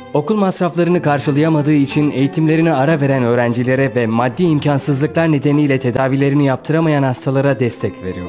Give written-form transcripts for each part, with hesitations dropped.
Okul masraflarını karşılayamadığı için eğitimlerine ara veren öğrencilere ve maddi imkansızlıklar nedeniyle tedavilerini yaptıramayan hastalara destek veriyor.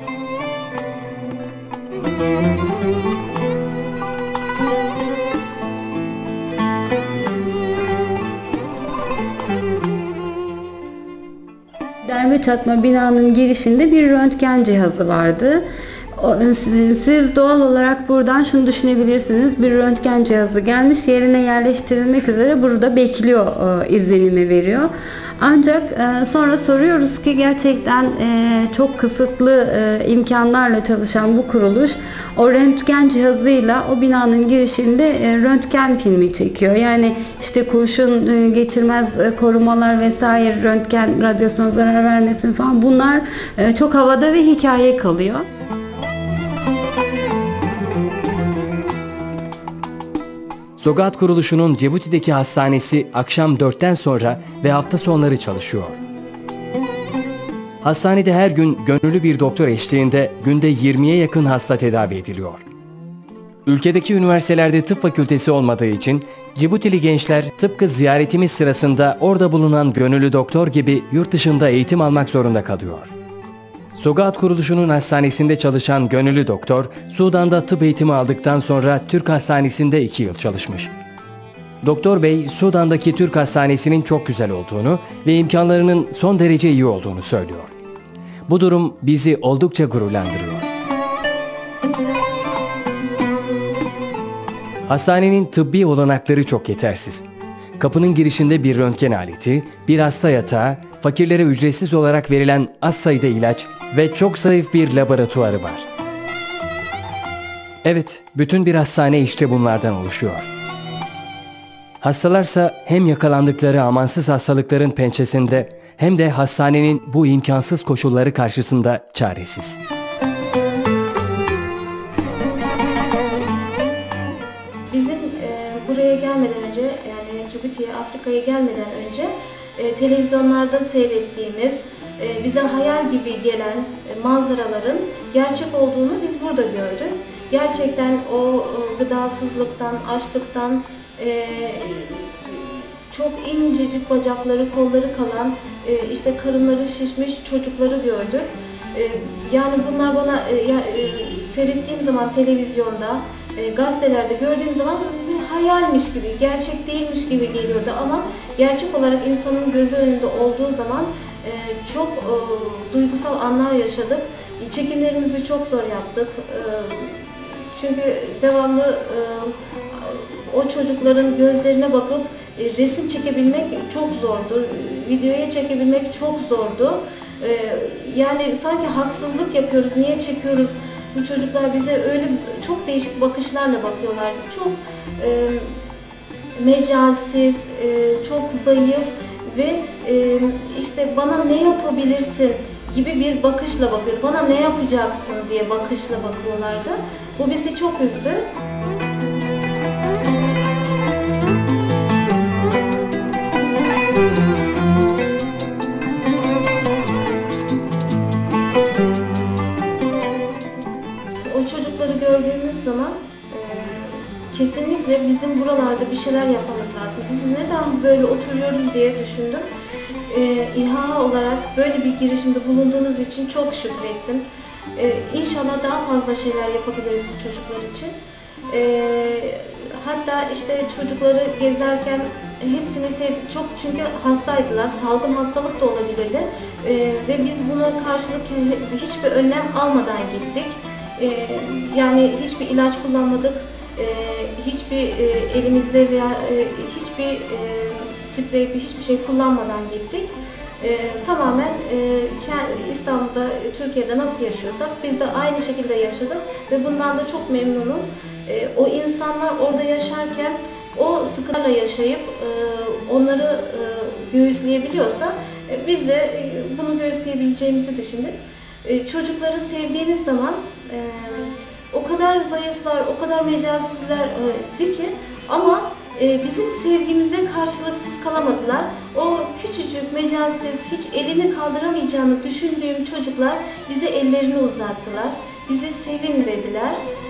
Derme çatma binanın girişinde bir röntgen cihazı vardı. Siz doğal olarak buradan şunu düşünebilirsiniz. Bir röntgen cihazı gelmiş, yerine yerleştirilmek üzere burada bekliyor izlenimi veriyor. Ancak sonra soruyoruz ki gerçekten çok kısıtlı imkanlarla çalışan bu kuruluş o röntgen cihazıyla o binanın girişinde röntgen filmi çekiyor. Yani işte kurşun geçirmez korumalar vesaire, röntgen radyasyon zarar vermesin falan, bunlar çok havada ve hikaye kalıyor. Sogat Kuruluşu'nun Cebuti'deki hastanesi akşam 4'ten sonra ve hafta sonları çalışıyor. Hastanede her gün gönüllü bir doktor eşliğinde günde 20'ye yakın hasta tedavi ediliyor. Ülkedeki üniversitelerde tıp fakültesi olmadığı için Cibutili gençler tıpkı ziyaretimiz sırasında orada bulunan gönüllü doktor gibi yurt dışında eğitim almak zorunda kalıyor. Sogat Kuruluşu'nun hastanesinde çalışan gönüllü doktor, Sudan'da tıp eğitimi aldıktan sonra Türk Hastanesi'nde 2 yıl çalışmış. Doktor Bey, Sudan'daki Türk Hastanesi'nin çok güzel olduğunu ve imkanlarının son derece iyi olduğunu söylüyor. Bu durum bizi oldukça gururlandırıyor. Hastanenin tıbbi olanakları çok yetersiz. Kapının girişinde bir röntgen aleti, bir hasta yatağı, fakirlere ücretsiz olarak verilen az sayıda ilaç ve çok zayıf bir laboratuvarı var. Evet, bütün bir hastane işte bunlardan oluşuyor. Hastalarsa hem yakalandıkları amansız hastalıkların pençesinde hem de hastanenin bu imkansız koşulları karşısında çaresiz. Bizim buraya gelmeden önce, yani Cibuti'ye, Afrika'ya gelmeden önce televizyonlarda seyrettiğimiz, bize hayal gibi gelen manzaraların gerçek olduğunu biz burada gördük. Gerçekten o gıdasızlıktan, açlıktan, çok incecik bacakları, kolları kalan, işte karınları şişmiş çocukları gördük. Yani bunlar bana seyrettiğim zaman televizyonda, gazetelerde gördüğüm zaman bir hayalmiş gibi, gerçek değilmiş gibi geliyordu ama gerçek olarak insanın gözü önünde olduğu zaman çok duygusal anlar yaşadık. Çekimlerimizi çok zor yaptık. Çünkü devamlı o çocukların gözlerine bakıp resim çekebilmek çok zordu. Videoya çekebilmek çok zordu. Yani sanki haksızlık yapıyoruz, niye çekiyoruz? Bu çocuklar bize öyle çok değişik bakışlarla bakıyorlardı. Çok mecalsiz, çok zayıf ve işte bana ne yapabilirsin gibi bir bakışla bakıyordu. Bana ne yapacaksın diye bakışla bakıyorlardı. Bu bizi çok üzdü. O çocukları gördüğümüz zaman kesinlikle bizim buralarda bir şeyler yapmamız lazım. Biz neden böyle oturuyoruz diye düşündüm. İHA olarak böyle bir girişimde bulunduğunuz için çok şükrettim. İnşallah daha fazla şeyler yapabiliriz bu çocuklar için. Hatta işte çocukları gezerken hepsini sevdik çok, çünkü hastaydılar. Salgın hastalık da olabilirdi. Ve biz buna karşılık hiçbir önlem almadan gittik. Yani hiçbir ilaç kullanmadık. Hiçbir elimizde veya hiçbir sprey, hiçbir şey kullanmadan gittik. Tamamen İstanbul'da, Türkiye'de nasıl yaşıyorsak biz de aynı şekilde yaşadık ve bundan da çok memnunum. O insanlar orada yaşarken o sıkıntılarla yaşayıp onları göğüsleyebiliyorsa biz de bunu göğüsleyebileceğimizi düşündük. Çocukları sevdiğiniz zaman o kadar zayıflar, o kadar mecalsizlerdi ki ama bizim sevgimize karşılıksız kalamadılar. O küçücük, mecalsiz, hiç elini kaldıramayacağını düşündüğüm çocuklar bize ellerini uzattılar. Bizi sevin dediler.